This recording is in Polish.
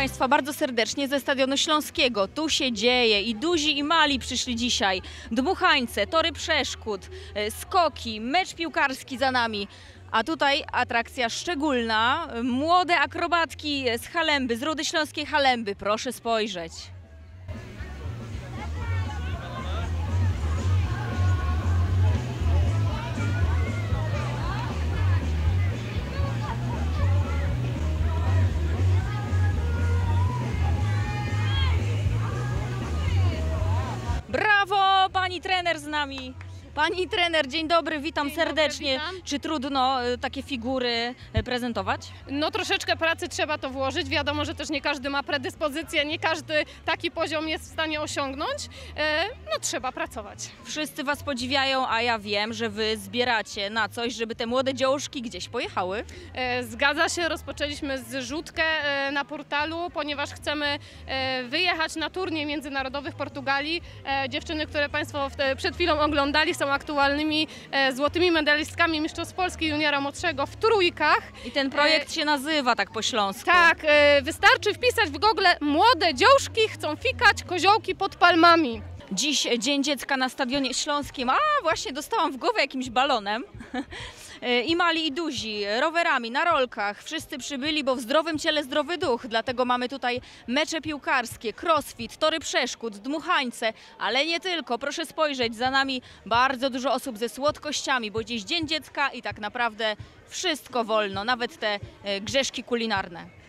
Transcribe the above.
Państwa bardzo serdecznie ze Stadionu Śląskiego. Tu się dzieje i duzi i mali przyszli dzisiaj. Dmuchańce, tory przeszkód, skoki, mecz piłkarski za nami. A tutaj atrakcja szczególna, młode akrobatki z Halemby, z Rudy Śląskiej Halemby. Proszę spojrzeć. Brawo, pani trener z nami. Pani trener, dzień dobry, witam Dzień dobry, serdecznie. witam. Czy trudno takie figury prezentować? No troszeczkę pracy trzeba to włożyć. Wiadomo, że też nie każdy ma predyspozycję, nie każdy taki poziom jest w stanie osiągnąć. No trzeba pracować. Wszyscy was podziwiają, a ja wiem, że wy zbieracie na coś, żeby te młode dziołuszki gdzieś pojechały. Zgadza się, rozpoczęliśmy zrzutkę na portalu, ponieważ chcemy wyjechać na turniej międzynarodowy w Portugalii. Dziewczyny, które Państwo przed chwilą oglądali, są aktualnymi złotymi medalistkami Mistrzostw Polski juniora młodszego w trójkach. I ten projekt się nazywa tak po śląsku. Tak, wystarczy wpisać w Google młode dziołszki chcą fikać koziołki pod palmami. Dziś Dzień Dziecka na Stadionie Śląskim. A właśnie dostałam w głowę jakimś balonem. I mali i duzi, rowerami, na rolkach. Wszyscy przybyli, bo w zdrowym ciele zdrowy duch. Dlatego mamy tutaj mecze piłkarskie, crossfit, tory przeszkód, dmuchańce, ale nie tylko. Proszę spojrzeć, za nami bardzo dużo osób ze słodkościami, bo dziś Dzień Dziecka i tak naprawdę wszystko wolno, nawet te grzeszki kulinarne.